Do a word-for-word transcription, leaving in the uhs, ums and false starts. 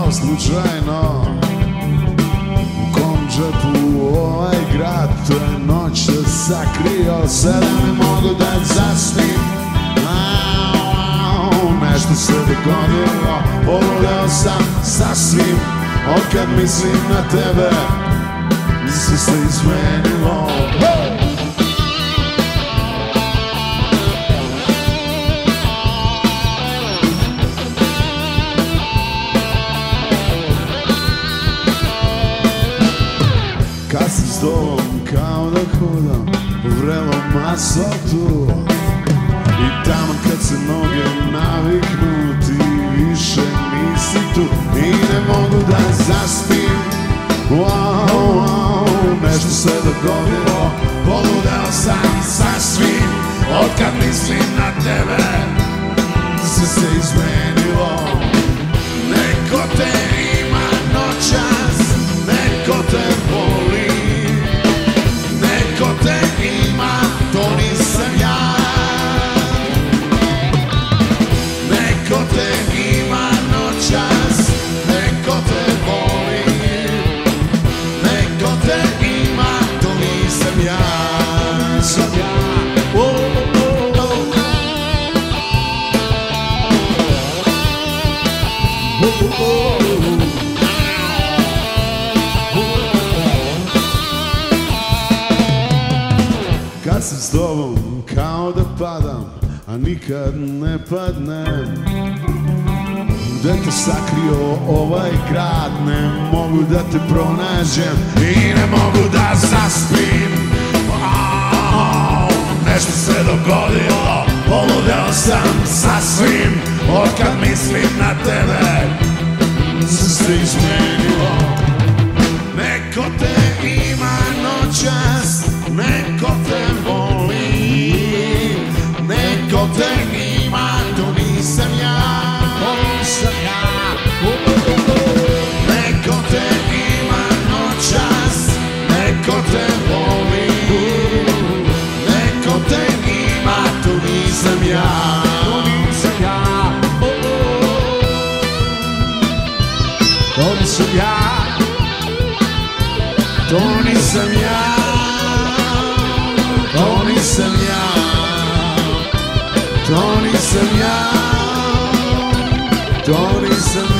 pao slučajno. U kom džepu ovaj grad, to je noć se sakrio. Sada ne mogu da zaspim, nešto se dogodilo. Poludeo sam sasvim, otkad mislim na tebe, sve se izmenilo. Kad sam s tobom kao da hodam u vrelom asfaltu, i tamo kad se noge naviknu, ti više nisi tu i ne mogu da zaspim. Wow, wow, nešto se dogodilo, poludeo sam sasvim, otkad mislim na tebe, sve se izmenilo. Neko te ima noćas, neko te voli, neko te ima, to nisam ja. Neko te ima noćas, neko te voli, neko te ima, to nisam ja. Nisam ja. Oh, oh, oh. Oh, oh, oh. Kad sam s tobom kao da padam, a nikad ne padnem, gde te sakrio ovaj grad, ne mogu da te pronađem i ne mogu da zaspim. Oh, nešto se dogodilo, poludeo sam sasvim, otkad mislim na tebe, sve se izmenilo. Neko te ima noćas, neko te voli, neko te ima, to nisam ja. Neko te ima noćas, neko te voli, neko te ima, to nisam ja. To nisam ja. To nisam ja. To nisam ja. To nisam ja. To nisam ja.